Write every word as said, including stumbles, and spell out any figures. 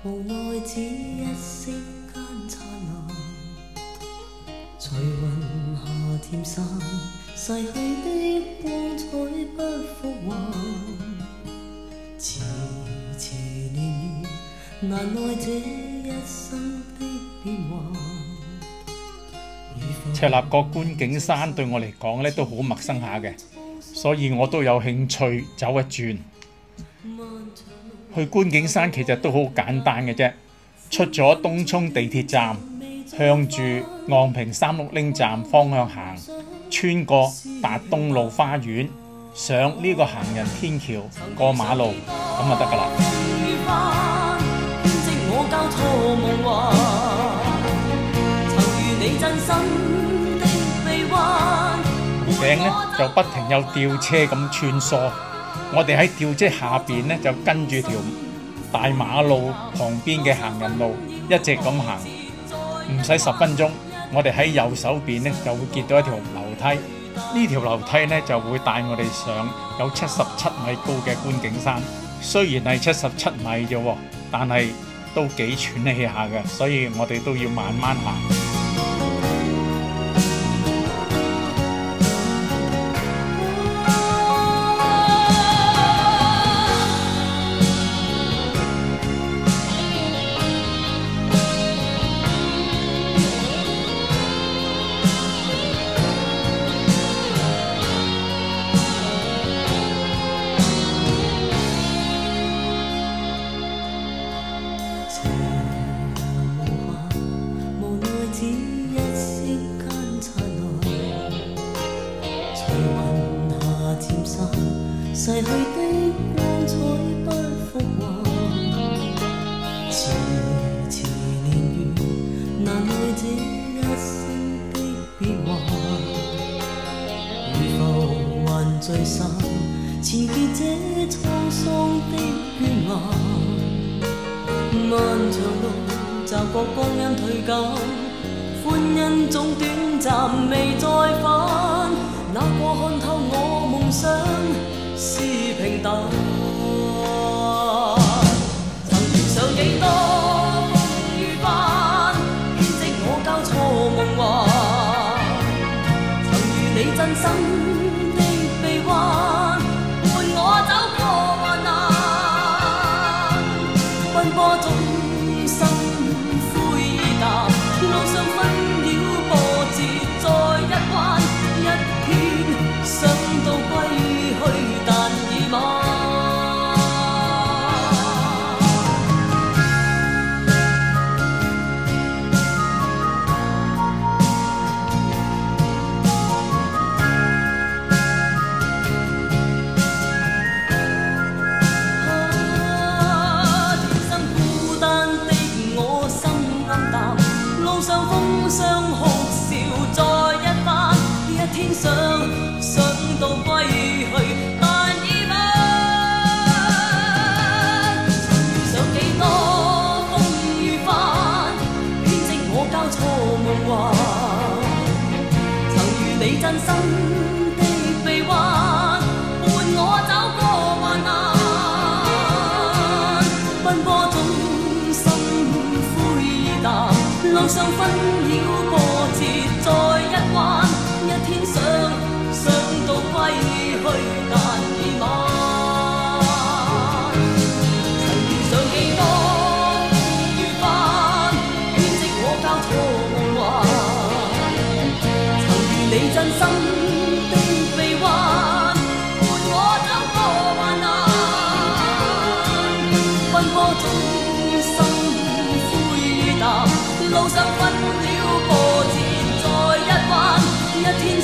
無奈只一息間燦爛，隨雲下漸散，逝去的光彩不復還，遲遲年月，難耐這一生的變幻。 赤鱲角觀景山對我嚟講咧都好陌生下嘅，所以我都有興趣走一轉。去觀景山其實都好簡單嘅啫，出咗東涌地鐵站，向住昂坪三六零站方向行，穿過達東路花園，上呢個行人天橋過馬路，咁就得㗎啦。頂呢就不停有吊車咁穿梭，我哋喺吊車下邊呢就跟住條大馬路旁邊嘅行人路一直咁行，唔使十分鐘，我哋喺右手邊呢就會見到一條樓梯，呢條樓梯呢就會帶我哋上有七十七米高嘅觀景山。雖然係七十七米啫，但係都幾喘氣下嘅，所以我哋都要慢慢行。 逝去的光彩不復還，遲遲年月，難耐這一生的變幻。如浮還聚散，纏結這滄桑的倦顏。漫長路，驟覺光陰退減，歡欣總短暫未再返。那個看透我夢想是平淡，曾遇上幾多風雨翻，編織我交錯夢幻。曾遇你真心的臂彎，伴我走過患難。奔波中心灰意淡，路上紛擾波折再一彎，一天想到歸去。相哭笑再一番，一天想想到歸去，但已晚。曾遇上幾多風雨翻，編織我交錯夢幻。曾遇你真心的臂彎，伴我走過患難。奔波中心灰意淡，路上紛擾波折再一彎，一天想想到歸去，但已晚。曾遇上幾多風雨翻，編織我交錯夢幻。曾遇你真心的臂彎，伴我走過患難。奔波中心灰意淡，路上紛擾波折再一彎，一天